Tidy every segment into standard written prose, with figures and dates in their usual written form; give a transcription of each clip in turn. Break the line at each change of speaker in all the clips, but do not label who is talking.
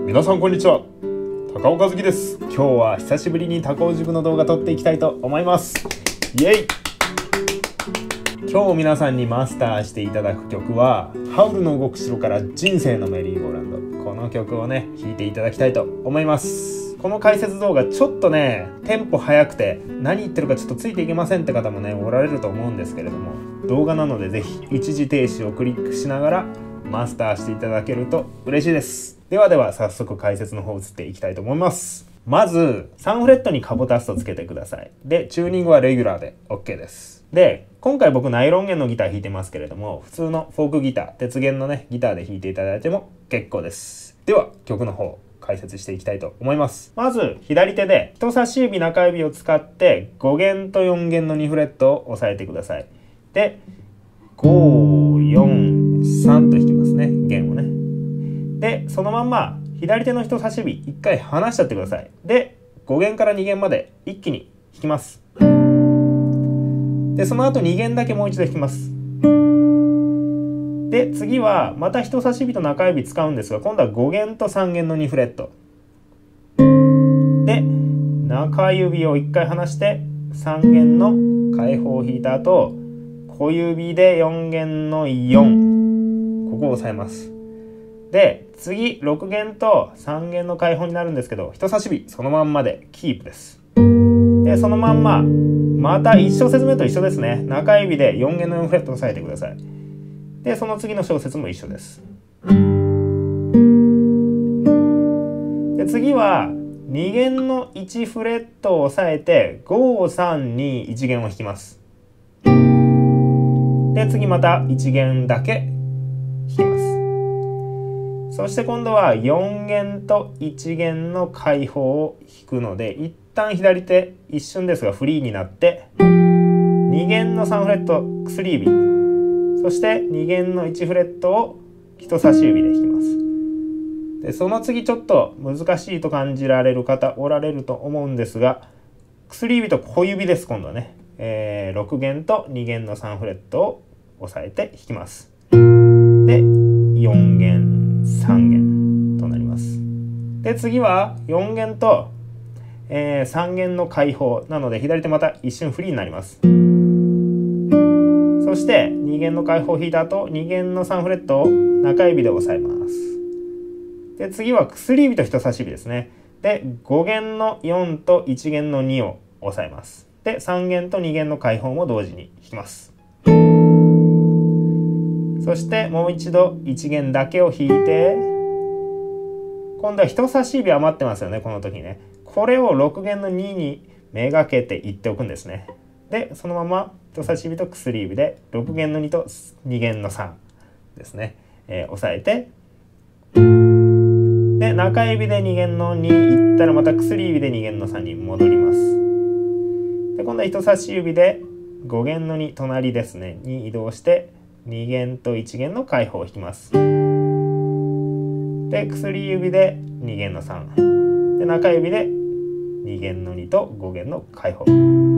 皆さんこんにちは、高尾和樹です。今日は久しぶりに高尾塾の動画撮っていきたいと思います。イエイ。今日皆さんにマスターしていただく曲はハウルの動く城から人生のメリーゴーランド、この曲をね弾いていただきたいと思います。この解説動画ちょっとねテンポ速くて何言ってるかちょっとついていけませんって方もねおられると思うんですけれども、動画なのでぜひ一時停止をクリックしながらマスターしていただけると嬉しいです。では早速解説の方移っていきたいと思います。まず3フレットにカボタストつけてください。でチューニングはレギュラーで OK です。で今回僕ナイロン弦のギター弾いてますけれども、普通のフォークギター、鉄弦のねギターで弾いていただいても結構です。では曲の方解説していきたいと思います。まず左手で人差し指中指を使って5弦と4弦の2フレットを押さえてください。で5、4、3と弾きますね、弦をね。でそのまんま左手の人差し指1回離しちゃってください。で5弦から2弦まで一気に弾きます。でその後2弦だけもう一度弾きます。で次はまた人差し指と中指使うんですが、今度は5弦と3弦の2フレットで中指を1回離して3弦の開放を弾いた後、小指で4弦の4、ここを押さえます。で次6弦と3弦の開放になるんですけど、人差し指そのまんまでキープです。でそのまんままた1小節目と一緒ですね。中指で4弦の4フレットを押さえてください。でその次の小節も一緒です。で次は2弦の1フレットを押さえて5、3、2、1弦を弾きます。で次また1弦だけ弾きます。そして今度は4弦と1弦の開放を弾くので、一旦左手一瞬ですがフリーになって2弦の3フレット薬指、そして2弦の1フレットを人差し指で弾きます。でその次ちょっと難しいと感じられる方おられると思うんですが、薬指と小指です。今度はね、6弦と2弦の3フレットを押さえて弾きます。で4弦3弦となります。で次は4弦と、3弦の開放なので左手また一瞬フリーになります。そして2弦の開放を弾いた後2弦の3フレットを中指で押さえます。で次は薬指と人差し指ですね。で5弦の4と1弦の2を押さえます。で3弦と2弦の開放も同時に弾きます。そしてもう一度1弦だけを弾いて、今度は人差し指余ってますよね。この時ねこれを6弦の2にめがけていっておくんですね。でそのまま人差し指と薬指で6弦の2と2弦の3ですね、押さえて、で中指で2弦の2いったらまた薬指で2弦の3に戻ります。で今度は人差し指で5弦の2隣ですねに移動して2弦と1弦の開放を弾きます。で薬指で2弦の3で中指で2弦の2と5弦の開放、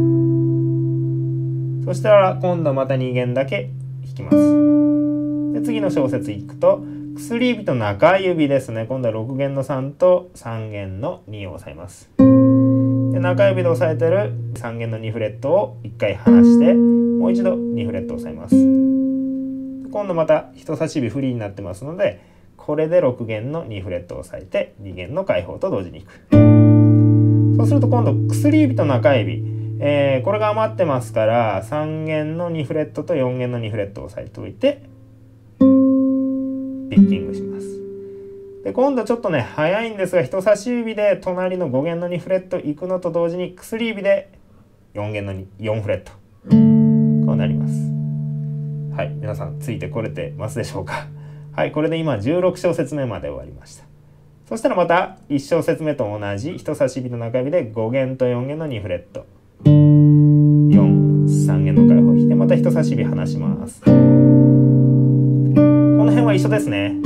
そしたら今度はまた2弦だけ弾きます。で次の小節いくと薬指と中指ですね、今度は6弦の3と3弦の2を押さえます。で中指で押さえてる3弦の2フレットを1回離してもう一度2フレットを押さえます。今度また人差し指フリーになってますので、これで6弦の2フレットを押さえて2弦の開放と同時にいく。そうすると今度薬指と中指、これが余ってますから3弦の2フレットと4弦の2フレットを押さえておいてピッキングします。で今度ちょっとね早いんですが、人差し指で隣の5弦の2フレットいくのと同時に薬指で4弦の4フレット、こうなります。はい、皆さんついてこれてますでしょうか。はい、これで今16小節目まで終わりました。そしたらまた1小節目と同じ人差し指と中指で5弦と4弦の2フレット、4、3弦の開放を弾いてまた人差し指離します。この辺は一緒ですね。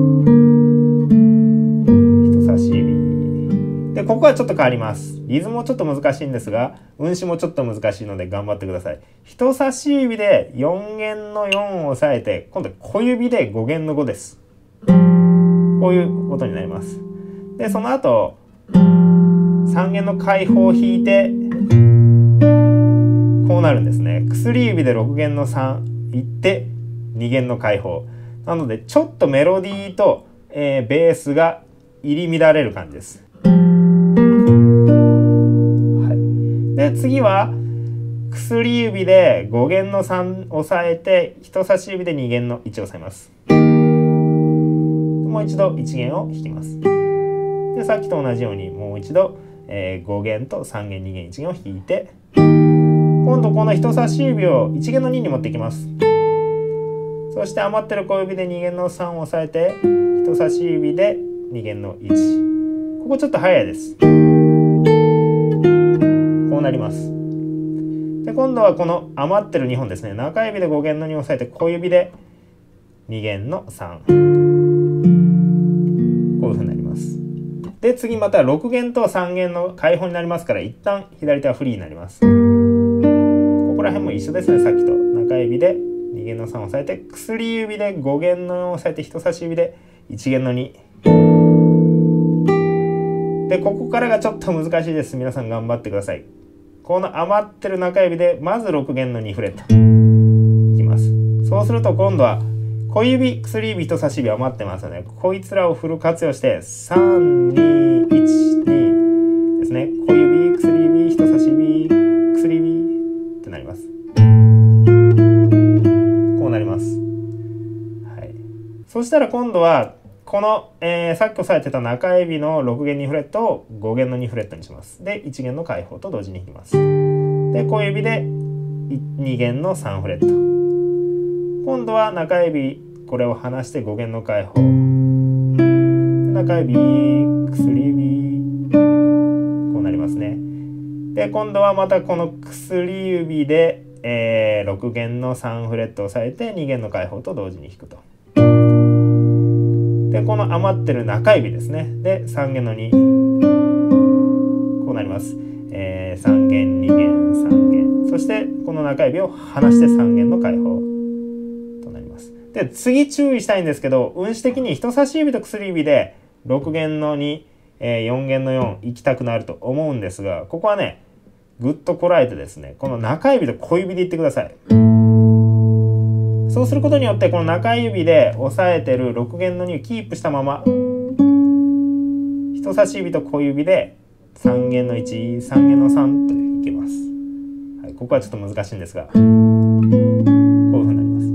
人差し指でここはちょっと変わります。リズムもちょっと難しいんですが運指もちょっと難しいので頑張ってください。人差し指で4弦の4を押さえて今度小指で5弦の5です。こういう音になります。 でその後3弦の開放を弾いてこうなるんですね。薬指で6弦の3いって2弦の開放なので、ちょっとメロディーと、ベースが入り乱れる感じです。で次は薬指で5弦の3押さえて人差し指で2弦の1を押さえます。もう一度1弦を弾きます。でさっきと同じようにもう一度、5弦と3弦2弦1弦を弾いて、今度この人差し指を1弦の2に持っていきます。そして余ってる小指で2弦の3を押さえて人差し指で2弦の1、ここちょっと早いです。こうなります。で今度はこの余ってる2本ですね、中指で5弦の2を押さえて小指で2弦の3、こういうふうになります。で次また6弦と3弦の開放になりますから、一旦左手はフリーになります。ここら辺も一緒ですね。さっきと中指で2弦の3を押さえて薬指で5弦の4を押さえて人差し指で1弦の2で、ここからがちょっと難しいです。皆さん頑張ってください。この余ってる中指でまず6弦の2フレットいきます。そうすると今度は小指、薬指、人差し指余ってますよね。こいつらをフル活用して3、2、1、2ですね。小指、薬指、人差し指、薬指ってなります。こうなります。はい。そしたら今度はこの、さっき押さえてた中指の6弦2フレットを5弦の2フレットにします。で1弦の開放と同時に弾きます。で小指で2弦の3フレット。今度は中指これを離して5弦の開放。中指、薬指、こうなりますね。で今度はまたこの薬指で、6弦の3フレットを押さえて2弦の開放と同時に弾くと。でこの余ってる中指ですね。で3弦の2、こうなります。3弦2弦3弦、そしてこの中指を離して3弦の開放となります。で次注意したいんですけど、運指的に人差し指と薬指で6弦の2、4弦の4行きたくなると思うんですが、ここはねぐっとこらえてですね、この中指と小指でいってください。そうすることによってこの中指で押さえてる6弦の2をキープしたまま人差し指と小指で3弦の1、3弦の3といけます。はい、ここはちょっと難しいんですが、こういうふうになります。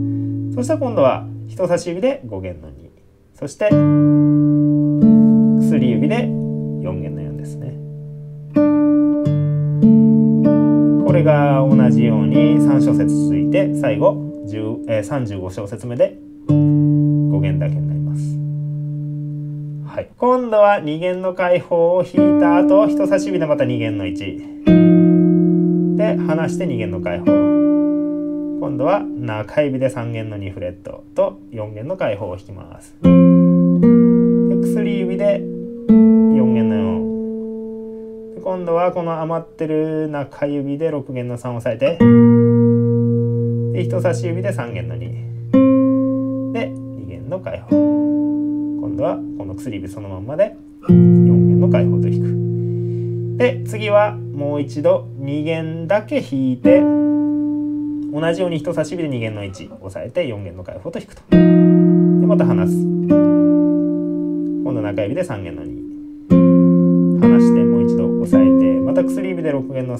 そしたら今度は人差し指で5弦の2、そして薬指で4弦の4ですね。これが同じように3小節続いて最後35小節目で5弦だけになります。はい、今度は2弦の開放を弾いた後、人差し指でまた2弦の1で離して2弦の開放。今度は中指で3弦の2フレットと4弦の開放を弾きます。で薬指で4弦の4で、今度はこの余ってる中指で6弦の3を押さえて、で人差し指で3弦の2で2弦の開放。今度はこの薬指そのまんまで4弦の開放と弾く。で次はもう一度2弦だけ弾いて、同じように人差し指で2弦の1押さえて4弦の開放と弾くと。でまた離す。今度中指で3弦の2離してもう一度押さえて、また薬指で6弦の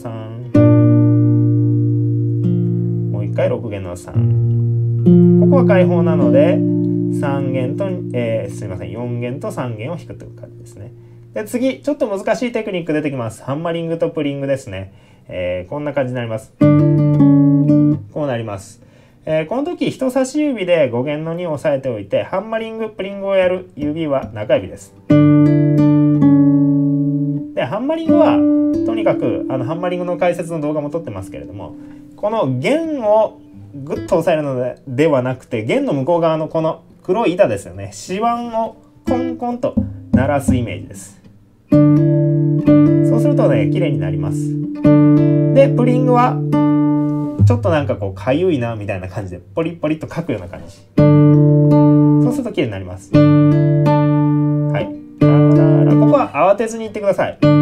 3、1回6弦の3、ここは開放なので3弦と、すみません4弦と3弦を弾くという感じですね。で次ちょっと難しいテクニック出てきます。ハンマリングとプリングですね。こんな感じになります。こうなります。この時人差し指で5弦の2を押さえておいて、ハンマリングプリングをやる指は中指です。でハンマリングはとにかくハンマリングの解説の動画も撮ってますけれども、この弦をグッと押さえるのではなくて、弦の向こう側のこの黒い板ですよね、指腕をコンコンと鳴らすイメージです。そうするとね綺麗になります。でプリングはちょっとなんかこうかゆいなみたいな感じでポリポリと書くような感じ。そうすると綺麗になります。はい。ここは慌てずにいってください。こう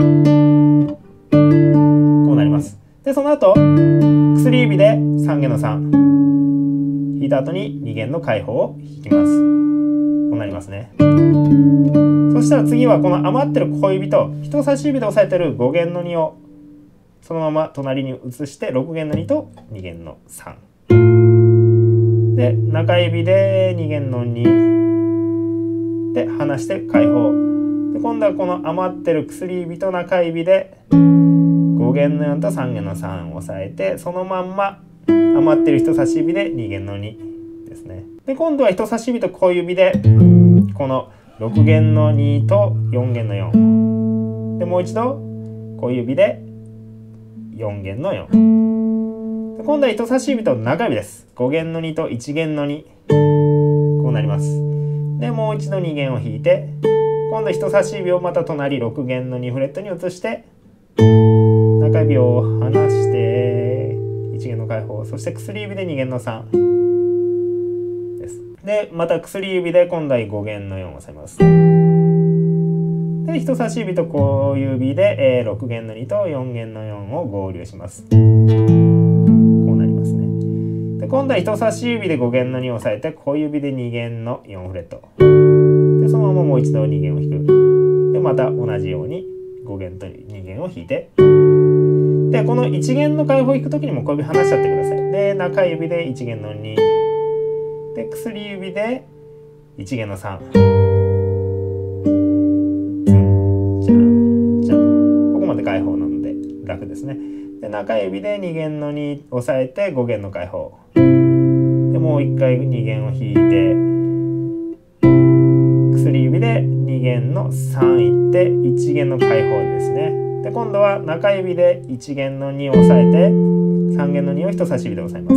なります。でその後薬指で3弦の3弾いた後に2弦の開放を弾きます。こうなりますね。そしたら次はこの余ってる小指と人差し指で押さえてる5弦の2をそのまま隣に移して6弦の2と2弦の3で中指で2弦の2で離して開放で今度はこの余ってる薬指と中指で5弦の4と3弦の3を押さえてそのまんま余ってる人差し指で2弦の2ですね。で今度は人差し指と小指でこの6弦の2と4弦の4でもう一度小指で4弦の4で今度は人差し指と中指です。5弦の2と1弦の2こうなります。でもう一度2弦を弾いて今度は人差し指をまた隣6弦の2フレットに移して中指を離して1弦の開放そして薬指で2弦の3です。でまた薬指で今度は5弦の4を押さえます。で人差し指と小指で、6弦の2と4弦の4を合流します。こうなりますね。で今度は人差し指で5弦の2を押さえて小指で2弦の4フレットでそのままもう一度2弦を弾くでまた同じように5弦と2弦を弾いてでこの1弦の開放を弾くときにも小指離しちゃってください。で中指で1弦の2で薬指で1弦の3ここまで開放なので楽ですね。で中指で2弦の2押さえて5弦の開放でもう一回2弦を弾いて薬指で2弦の3いって1弦の開放ですね。で今度は中指で1弦の2を押さえて3弦の2を人差し指で押さえます。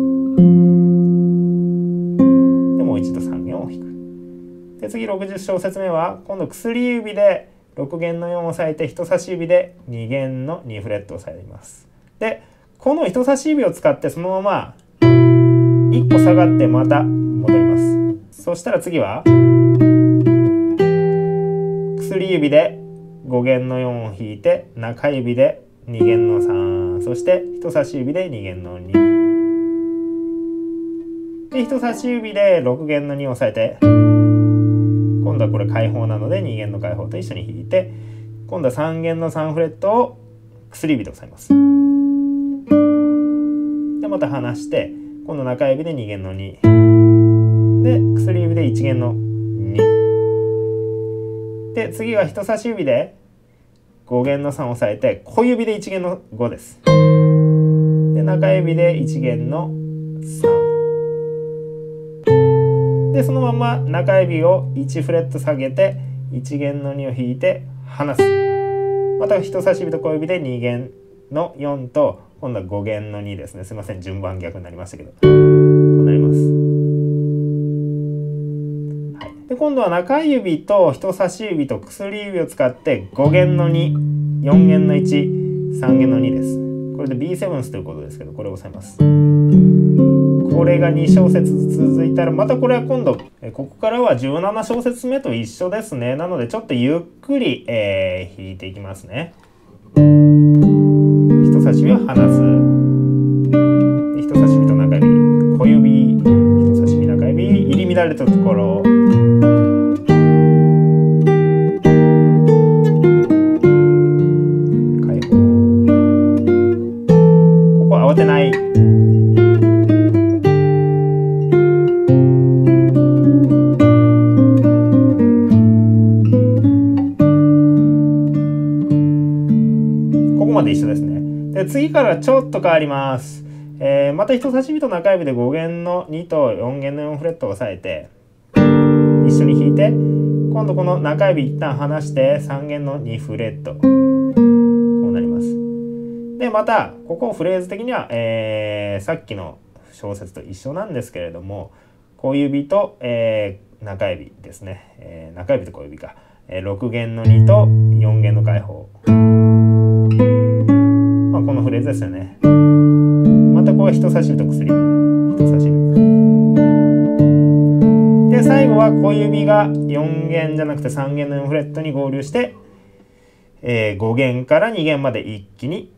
でもう一度3弦を弾く。で次60小節目は今度薬指で6弦の4を押さえて人差し指で2弦の2フレットを押さえます。でこの人差し指を使ってそのまま1個下がってまた戻ります。そしたら次は薬指で5弦の4を弾いて中指で2弦の3そして人差し指で2弦の2で人差し指で6弦の2を押さえて今度はこれ開放なので2弦の開放と一緒に弾いて今度は3弦の3フレットを薬指で押さえます。でまた離して今度中指で2弦の2で薬指で1弦の2で次は人差し指で5弦の3を押さえて小指で1弦の5です。で中指で1弦の3でそのまま中指を1フレット下げて1弦の2を弾いて離す。また人差し指と小指で2弦の4と今度は5弦の2ですね。すいません順番逆になりましたけどこうなります。で今度は中指と人差し指と薬指を使って5弦の2、4弦の1、3弦の2です。これで B7 ということですけどこれを押さえます。これが2小節続いたらまたこれは今度ここからは17小節目と一緒ですね。なのでちょっとゆっくり、弾いていきますね。人差し指を離す。人差し指と中指、小指、人差し指、中指、入り乱れたところ開放。ここ慌てない。一緒ですね。で次からちょっと変わります。また人差し指と中指で5弦の2と4弦の4フレットを押さえて一緒に弾いて今度この中指一旦離して3弦の2フレットこうなります。でまたここフレーズ的には、さっきの小節と一緒なんですけれども小指と、中指ですね、中指と小指か、6弦の2と4弦の開放このフレーズですよね。またここは人差し指と薬指、人差し指。で最後は小指が4弦じゃなくて3弦の4フレットに合流して 5弦から2弦まで一気に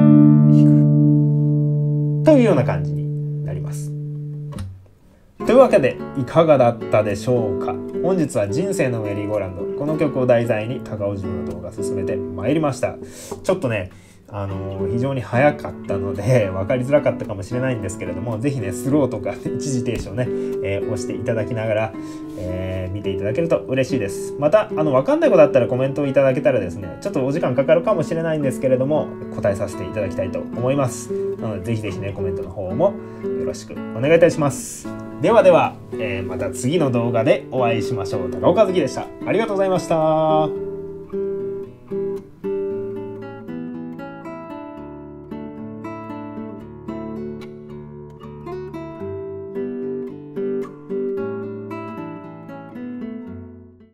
弾くというような感じになります。というわけでいかがだったでしょうか。本日は人生のメリーゴーランド、この曲を題材に高尾島の動画進めてまいりました。ちょっとね非常に早かったので分かりづらかったかもしれないんですけれども、ぜひねスローとか一時停止をね、押していただきながら、見ていただけると嬉しいです。また分かんないことあったらコメントをいただけたらですね、ちょっとお時間かかるかもしれないんですけれども答えさせていただきたいと思います。なのでぜひぜひねコメントの方もよろしくお願いいたします。ではでは、また次の動画でお会いしましょう。高尾和樹でした。ありがとうございました。